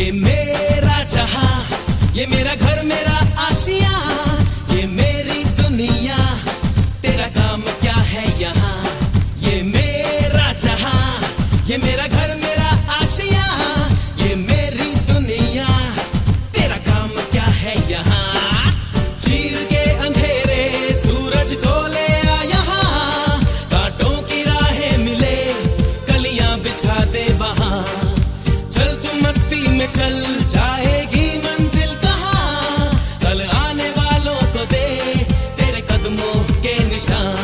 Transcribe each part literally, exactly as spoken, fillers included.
ये मेरा जहां, ये मेरा घर, मेरा आशिया, ये मेरी दुनिया, तेरा काम क्या है यहाँ। ये मेरा जहां, ये मेरा घर, मेरा आशिया, ये मेरी दुनिया, तेरा काम क्या है यहाँ। चीर के अंधेरे सूरज को ले आ यहाँ, कांटों की राहें मिले कलियां बिछा दे वहां। चल तू मस्ती में चल, जाएगी मंजिल कहाँ, कल आने वालों को दे तेरे कदमों के निशान।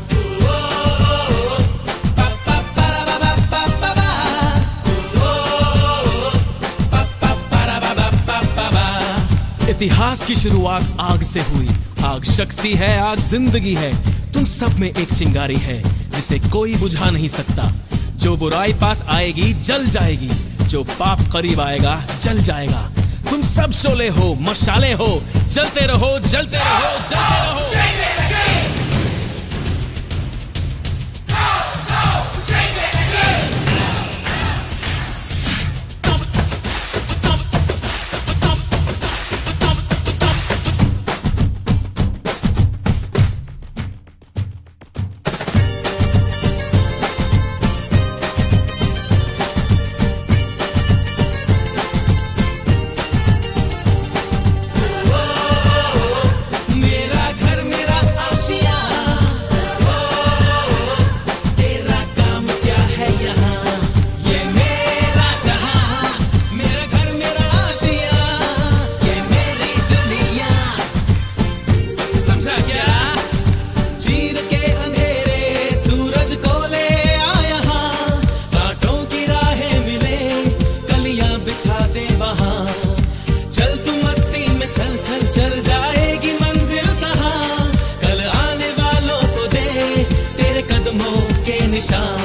इतिहास की शुरुआत आग से हुई, आग शक्ति है, आग जिंदगी है। तुम सब में एक चिंगारी है जिसे कोई बुझा नहीं सकता। जो बुराई पास आएगी जल जाएगी, जो पाप करीब आएगा जल जाएगा। तुम सब शोले हो, मशाले हो, जलते रहो जलते रहो जलते रहो। चल तू मस्ती में चल चल चल, जाएगी मंजिल कहाँ, कल आने वालों को दे तेरे कदमों के निशान।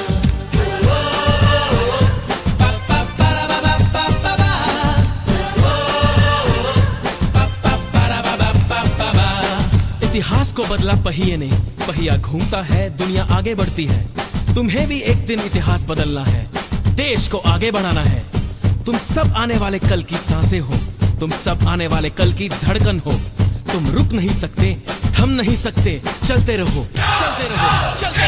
इतिहास को बदला पहिए ने, पहिया घूमता है, दुनिया आगे बढ़ती है। तुम्हें भी एक दिन इतिहास बदलना है, देश को आगे बढ़ाना है। तुम सब आने वाले कल की सांसें हो, तुम सब आने वाले कल की धड़कन हो। तुम रुक नहीं सकते, थम नहीं सकते, चलते रहो चलते रहो चलते